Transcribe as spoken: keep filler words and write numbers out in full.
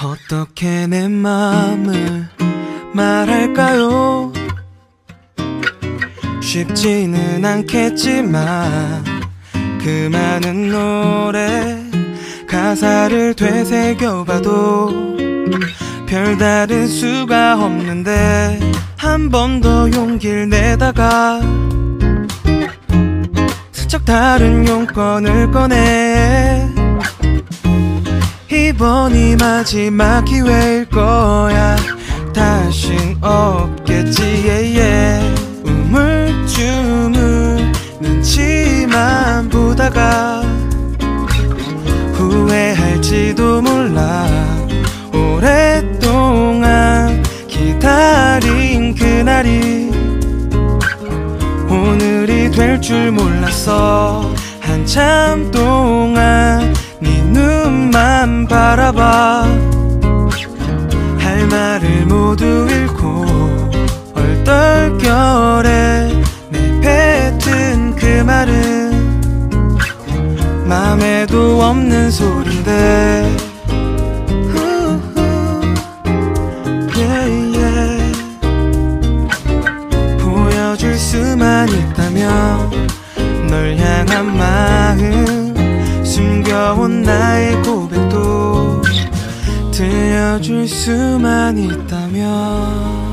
어떻게 내 맘을 말할까요? 쉽지는 않겠지만 그 많은 노래 가사를 되새겨봐도 별다른 수가 없는데 한 번 더 용기를 내다가 슬쩍 다른 용건을 꺼내. 이번이 마지막 기회일 거야. 다신 없겠지. yeah, yeah. 우물쭈물 눈치만 보다가 후회할지도 몰라. 오랫동안 기다린 그날이 오늘이 될 줄 몰랐어. 한참 동안 네 눈만 바라봐. 할 말을 모두 잃고 얼떨결에 내뱉은 그 말은 맘에도 없는 소린데. yeah, yeah. 보여줄 수만 있다면 널 향한 마음, 숨겨온 나의 고백도 들려줄 수만 있다면